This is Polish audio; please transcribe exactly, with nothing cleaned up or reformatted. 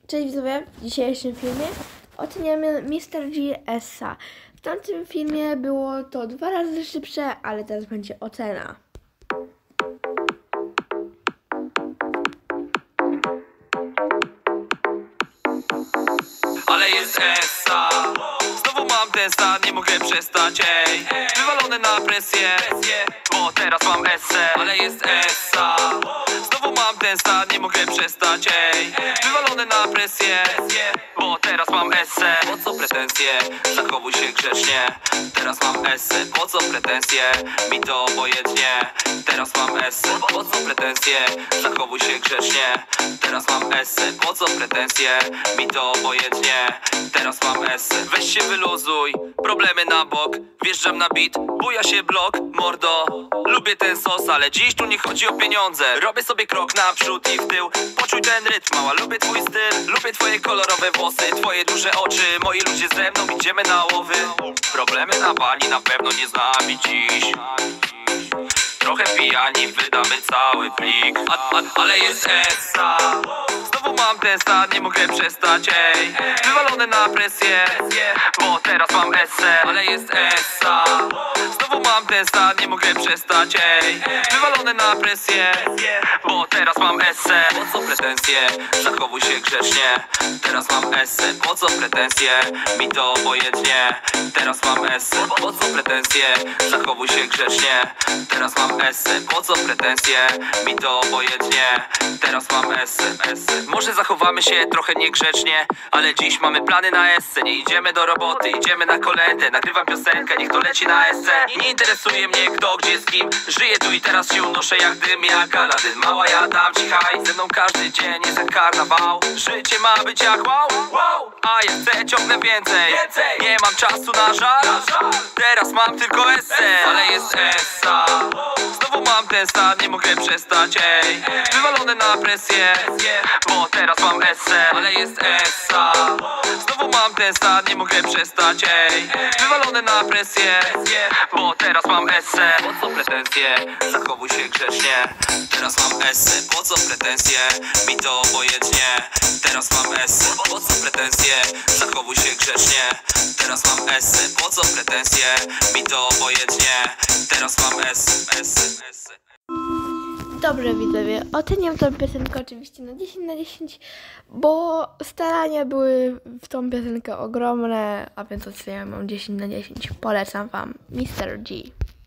Cześć widzowie, w dzisiejszym filmie oceniamy mister G Essa. W tamtym filmie było to dwa razy szybsze, ale teraz będzie ocena. Ale jest Essa. Znowu mam ten stan, nie mogę przestać, ej. Wywalone na presję, bo teraz mam Essę. Ale jest Essa. Znowu mam ten stan, nie mogę przestać, ej. Wywalone na presję, bo teraz mam Essę. Po co pretensje? Zachowuj się grzecznie. Teraz mam Essę. Po co pretensje? Mi to obojętnie. Teraz mam Essę. Po co pretensje? Zachowuj się grzecznie. Teraz mam Essę. Po co pretensje? Mi to obojętnie. Teraz mam Essę. Weź się wyluzuj, problemy na bok. Wjeżdżam na beat, buja się blok, mordo. Lubię ten sos, ale dziś tu nie chodzi o pieniądze. Robię sobie krok naprzód i w tył. Poczuj ten rytm, mała, lubię twój styl. Lubię twoje kolorowe włosy, twoje duże oczy. Moi ludzie ze mną, idziemy na łowy. Problemy na bani na pewno nie z nami dziś. Trochę pijani, wydamy cały plik. a, a, Ale jest Essa. Znowu mam ten stan, nie mogę przestać, ej. Wywalone na presję, bo teraz mam Essę. Ale jest Essa. Znowu mam ten stan, nie mogę przestać, ej. Wywalone na presję, bo teraz mam Essę. Po co pretensje? Zachowuj się grzecznie. Teraz mam Essę. Po co pretensje? Mi to obojętnie. Teraz mam Essę. Po co pretensje? Zachowuj się grzecznie. Teraz mam Essę. Po co pretensje? Mi to obojętnie. Teraz mam Essę. Może zachowamy się trochę niegrzecznie, ale dziś mamy plany na Essę. Nie idziemy do roboty, idziemy na kolędę. Nagrywam piosenkę, niech to leci na Essę. Nie interesuje mnie kto, gdzie, z kim. Żyję tu i teraz się unoszę jak dym, jak Aladyn. Mała, ja dam ci hajs. Ze mną każdy dzień jest jak karnawał. Życie ma być jak wow, wow. A ja chcę, ciągnę więcej. Nie mam czasu na żal. Teraz mam tylko Essę. Ale jest Essa. Znowu mam ten stan, nie mogę przestać, ej. Wywalone na presję, bo teraz mam Essę. Ale jest Essa. Znowu mam ten stan, nie mogę przestać, ej. Wywalone na presję, bo teraz mam Essę. Po co pretensje? Zachowuj się grzecznie. Teraz mam Essę. Po co pretensje? Mi to obojętnie. Teraz mam Essę. Po co pretensje? Zachowuj się grzecznie. Teraz mam Essę. Po co pretensje? Mi to obojętnie. Teraz mam Essę. Essę. Essę. Dobrze widzowie, oceniam tę piosenkę oczywiście na dziesięć na dziesięć, bo starania były w tą piosenkę ogromne, a więc oceniam ją dziesięć na dziesięć. Polecam wam mister G.